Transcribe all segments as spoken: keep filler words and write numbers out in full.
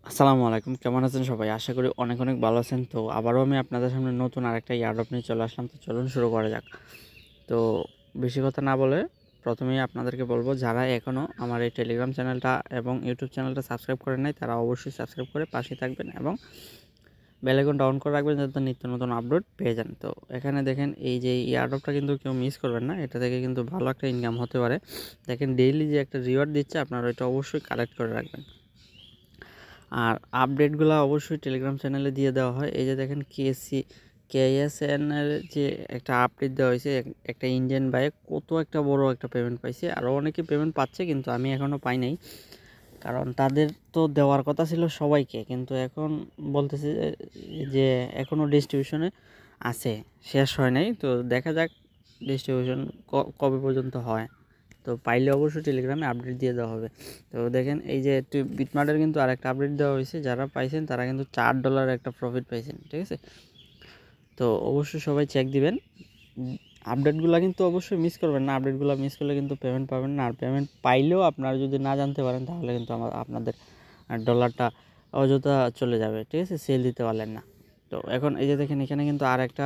আসসালামু আলাইকুম, কেমন আছেন সবাই? আশা করি অনেক অনেক ভালো আছেন। তো আবারও আমি আপনাদের সামনে নতুন আরেকটা এয়ারড্রপ নিয়ে চলে আসলাম। তো চলুন শুরু করা যাক। তো বেশি কথা না বলে প্রথমেই আপনাদেরকে বলবো, যারা এখনও আমার এই টেলিগ্রাম চ্যানেলটা এবং ইউটিউব চ্যানেলটা সাবস্ক্রাইব করেন নাই, তারা অবশ্যই সাবস্ক্রাইব করে পাশে থাকবেন এবং বেল আইকনটা অন করে রাখবেন যাতে নিত্য নতুন আপডেট পেয়ে যান। তো এখানে দেখেন, এই যে এয়ারড্রপটা কিন্তু কেউ মিস করবেন না। এটা থেকে কিন্তু ভালো একটা ইনকাম হতে পারে। দেখেন ডেইলি যে একটা রিওয়ার্ড দিচ্ছে, আপনারা এটা অবশ্যই কালেক্ট করে রাখবেন। আর আপডেটগুলো অবশ্যই টেলিগ্রাম চ্যানেলে দিয়ে দেওয়া হয়। এই যে দেখেন কেসি কেএসএন এর যে একটা আপডেট দেওয়া হয়েছে, একটা ইন্ডিয়ান বাইক কত একটা বড় একটা পেমেন্ট পাইছে। আরও অনেকে পেমেন্ট পাচ্ছে, কিন্তু আমি এখনও পাই নাই, কারণ তাদের তো দেওয়ার কথা ছিল সবাইকে, কিন্তু এখন বলতেছে যে এখনও ডিস্ট্রিবিউশনে আছে, শেষ হয় নাই। তো দেখা যাক ডিস্ট্রিবিউশন কবে পর্যন্ত হয়। তো পাইলে অবশ্যই টেলিগ্রামে আপডেট দিয়ে দেওয়া হবে। তো দেখেন, এই যে বিটমার্টের কিন্তু আরেকটা আপডেট দেওয়া হয়েছে, যারা পাইছেন তারা কিন্তু চার ডলার একটা প্রফিট পাইছেন, ঠিক আছে। তো অবশ্যই সবাই চেক দিবেন। আপডেটগুলো কিন্তু অবশ্যই মিস করবেন না। আপডেটগুলো মিস করলে কিন্তু পেমেন্ট পাবেন না। আর পেমেন্ট পাইলেও আপনারা যদি না জানতে পারেন, তাহলে কিন্তু আমার আপনাদের ডলারটা অযথা চলে যাবে, ঠিক আছে, সেল দিতে পারলেন না। তো এখন এই যে দেখেন, এখানে কিন্তু আর একটা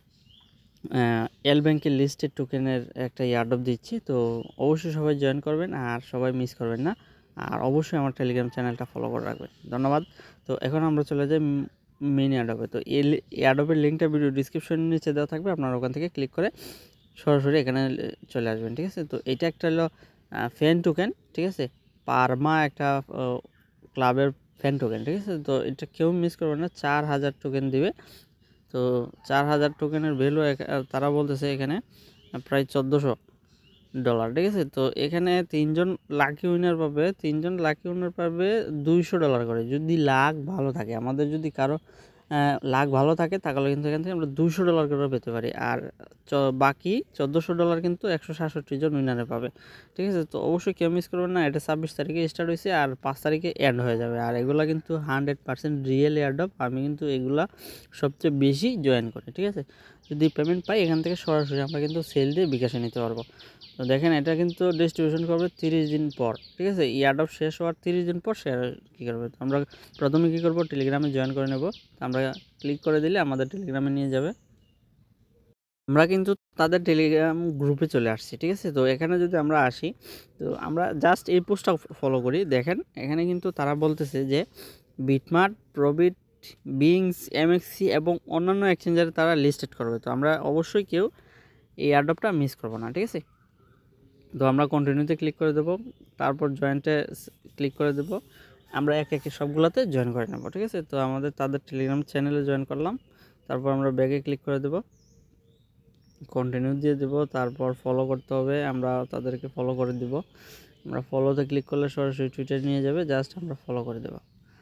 এল ব্যাংকের লিস্টেড টোকেনের একটা এয়ারড্রপ দিচ্ছি। তো অবশ্যই সবাই জয়েন করবেন আর সবাই মিস করবেন না। আর অবশ্যই আমার টেলিগ্রাম চ্যানেলটা ফলো করে রাখবেন। ধন্যবাদ। তো এখন আমরা চলে যাই মেন এয়ারড্রপে। তো এই এয়ারড্রপের লিঙ্কটা ভিডিও ডিসক্রিপশনের নিচে দেওয়া থাকবে, আপনারা ওখান থেকে ক্লিক করে সরাসরি এখানে চলে আসবেন, ঠিক আছে। তো এটা একটা হলো ফ্যান টোকেন, ঠিক আছে, পারমা একটা ক্লাবের ফ্যান টোকেন, ঠিক আছে। তো এটা কেউ মিস করবে না, চার হাজার টোকেন দিবে। তো চার হাজার টোকেনের ভ্যালু তারা বলতেছে এখানে প্রায় চোদ্দোশো ডলার, ঠিক আছে। তো এখানে তিনজন লাকি উইনার পাবে, তিনজন লাকি উইনার পাবে দুইশো ডলার করে, যদি লাক ভালো থাকে। আমাদের যদি কারো লাক ভালো থাকে, তাহলে কিন্তু এখান থেকে আমরা দুইশো ডলার করে পেতে পারি। আর বাকি চোদ্দোশো ডলার কিন্তু একশো সাতষট্টি জন উইনারে পাবে, ঠিক আছে। তো অবশ্যই কেউ মিস করবেন না। এটা ছাব্বিশ তারিখে স্টার্ট হয়েছে আর পাঁচ তারিখে এন্ড হয়ে যাবে। আর এগুলা কিন্তু হান্ড্রেড পার্সেন্ট রিয়েল এয়ারড্রপ। আমি কিন্তু এগুলা সবচেয়ে বেশি জয়েন করি, ঠিক আছে। যদি পেমেন্ট পাই এখান থেকে সরাসরি আমরা কিন্তু সেল দিয়ে বিকাশে নিতে পারবো। তো দেখেন, এটা কিন্তু ডিস্ট্রিবিউশন করবে তিরিশ দিন পর, ঠিক আছে। এয়ারড্রপ শেষ হওয়ার তিরিশ দিন পর শেয়ার কী করবে, তো আমরা প্রথমে কী করবো, টেলিগ্রামে জয়েন করে নেব। আমরা ক্লিক করে দিলে আমাদের টেলিগ্রামে নিয়ে যাবে। আমরা কিন্তু তাদের টেলিগ্রাম গ্রুপে চলে আসছি, ঠিক আছে। তো এখানে যদি আমরা আসি, তো আমরা জাস্ট এই পোস্টটা ফলো করি। দেখেন এখানে কিন্তু তারা বলতেছে যে বিটমার্ট, প্রবিট, বিংস, এমএক্সি এবং অন্যান্য এক্সচেঞ্জারে তারা লিস্টেড করবে। তো আমরা অবশ্যই কেউ এই এয়ারড্রপটা মিস করবো না, ঠিক আছে। তো আমরা কন্টিনিউতে ক্লিক করে দেবো, তারপর জয়েন্টে ক্লিক করে দেবো। আমরা এক একে সবগুলোতে জয়েন করে নেব, ঠিক আছে। তো আমাদের তাদের টেলিগ্রাম চ্যানেলে জয়েন করলাম, তারপর আমরা ব্যাগে ক্লিক করে দেবো, কন্টিনিউ দিয়ে দেবো, তারপর ফলো করতে হবে। আমরা তাদেরকে ফলো করে দিব। আমরা ফলোতে ক্লিক করলে সরাসরি টুইটার নিয়ে যাবে, জাস্ট আমরা ফলো করে দেবো।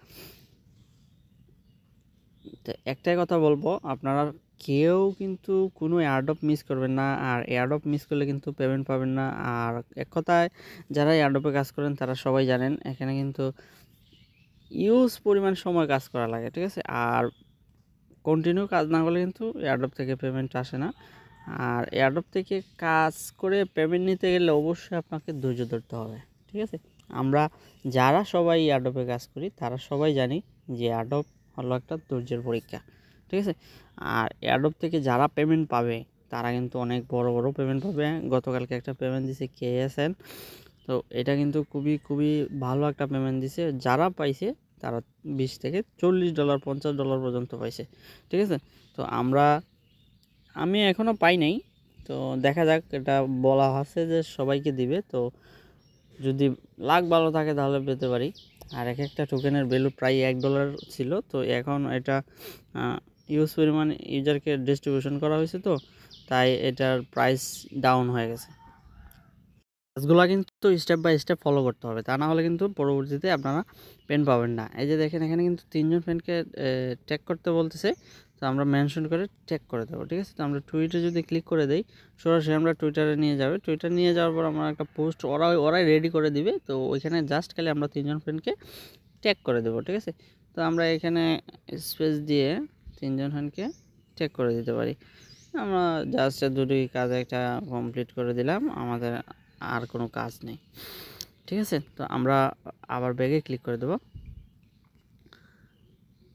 তো একটাই কথা বলবো, আপনারা কেউ কিন্তু কোনো এয়ারড্রপ মিস করবেন না। আর এয়ারড্রপ মিস করলে কিন্তু পেমেন্ট পাবেন না। আর এক কথায় যারা এয়ারড্রপে কাজ করেন তারা সবাই জানেন, এখানে কিন্তু ইউজ পরিমাণ সময় কাজ করা লাগে, ঠিক আছে। আর কন্টিনিউ কাজ না করলে কিন্তু এয়ারড্রপ থেকে পেমেন্ট আসে না। আর এয়ারড্রপ থেকে কাজ করে পেমেন্ট নিতে গেলে অবশ্যই আপনাকে ধৈর্য ধরতে হবে, ঠিক আছে। আমরা যারা সবাই এয়ারড্রপে কাজ করি তারা সবাই জানি যে এয়ারড্রপ হলো একটা ধৈর্যের পরীক্ষা, ঠিক আছে। আর এয়ারড্রপ থেকে যারা পেমেন্ট পাবে তারা কিন্তু অনেক বড় বড় পেমেন্ট পাবে। গতকালকে একটা পেমেন্ট দিছে কেএসএন, তো এটা কিন্তু খুবই খুবই ভালো একটা পেমেন্ট দিছে। যারা পাইছে তারা বিশ থেকে চল্লিশ ডলার পঞ্চাশ ডলার পর্যন্ত পাইছে, ঠিক আছে। তো আমরা আমি এখনও পাই নাই, তো দেখা যাক। এটা বলা আছে যে সবাইকে দিবে, তো যদি লাক ভালো থাকে তাহলে পেতে পারি। আর এক একটা টোকেনের ভ্যালু প্রায় এক ডলার ছিল, তো এখন এটা ইউজ পরিমাণ ইউজারকে ডিস্ট্রিবিউশন করা হয়েছে, তো তাই এটার প্রাইস ডাউন হয়ে গেছে। কাজগুলো কিন্তু স্টেপ বাই স্টেপ ফলো করতে হবে, তা না হলে কিন্তু পরবর্তীতে আপনারা পেন পাবেন না। এই যে দেখেন, এখানে কিন্তু তিনজন পেনকে ট্যাগ করতে বলতেছে, তো আমরা মেনশন করে ট্যাগ করে দেবো, ঠিক আছে। তো আমরা টুইটে যদি ক্লিক করে দেই, সরাসরি আমরা টুইটারে নিয়ে যাবে। টুইটার নিয়ে যাওয়ার পর আমরা একটা পোস্ট ওরা ওরাই রেডি করে দিবে। তো ওইখানে জাস্ট খালি আমরা তিনজন ফ্রেন্ডকে ট্যাগ করে দেবো, ঠিক আছে। তো আমরা এখানে স্পেস দিয়ে তিনজন ফ্রেন্ডকে ট্যাগ করে দিতে পারি। আমরা জাস্ট দুটি কাজ একটা কমপ্লিট করে দিলাম, আমাদের আর কোনো কাজ নেই, ঠিক আছে। তো আমরা আবার ব্যাগে ক্লিক করে দেব।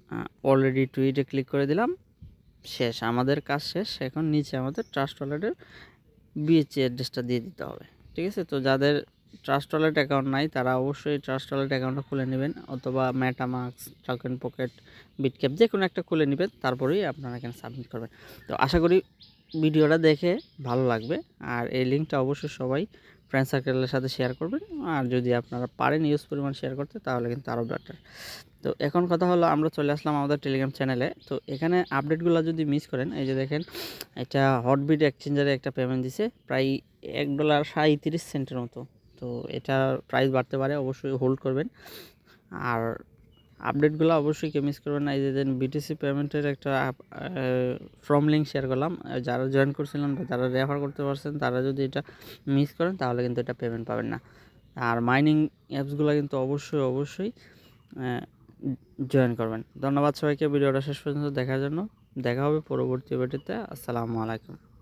অলরেডি টুইটে ক্লিক করে দিলাম, শেষ, আমাদের কাজ শেষ। এখন নিচে আমাদের ট্রাস্ট ওয়ালেটের বিএসসি অ্যাড্রেসটা দিয়ে দিতে হবে, ঠিক আছে। তো যাদের ট্রাস্ট ওয়ালেট অ্যাকাউন্ট নাই তারা অবশ্যই ট্রাস্ট ওয়ালেট অ্যাকাউন্টটা খুলে নেবেন, অথবা মেটামাস্ক, টোকেন পকেট, বিটক্যাপ যে কোনো একটা খুলে নেবেন, তারপরেই আপনারা এখানে সাবমিট করবেন। তো আশা করি ভিডিওটা দেখে ভালো লাগবে, আর এই লিঙ্কটা অবশ্যই সবাই ফ্রেন্ড সার্কেলের সাথে শেয়ার করবেন, আর যদি আপনারা পারেন ইউজ পরিমাণ শেয়ার করতে তাহলে কিন্তু আরও বেটার। তো এখন কথা হলো আমরা চলে আসলাম আমাদের টেলিগ্রাম চ্যানেলে। তো এখানে আপডেটগুলো যদি মিস করেন, এই যে দেখেন এটা হটবিট এক্সচেঞ্জারে একটা পেমেন্ট দিছে প্রায় এক ডলার সাঁইত্রিশ সেন্টের মতো। তো এটা প্রাইস বাড়তে পারে, অবশ্যই হোল্ড করবেন। আর আপডেটগুলো অবশ্যই কেউ মিস করবেন না। এই যে দেন বিটিসি পেমেন্টের একটা ফর্ম লিঙ্ক শেয়ার করলাম, যারা জয়েন করছিলেন বা যারা রেফার করতে পারছেন তারা যদি এটা মিস করেন তাহলে কিন্তু এটা পেমেন্ট পাবেন না। আর মাইনিং অ্যাপসগুলো কিন্তু অবশ্যই অবশ্যই জয়েন করবেন। ধন্যবাদ সবাইকে ভিডিওটা শেষ পর্যন্ত দেখার জন্য। দেখা হবে পরবর্তী ভিডিওতে। আসসালামু আলাইকুম।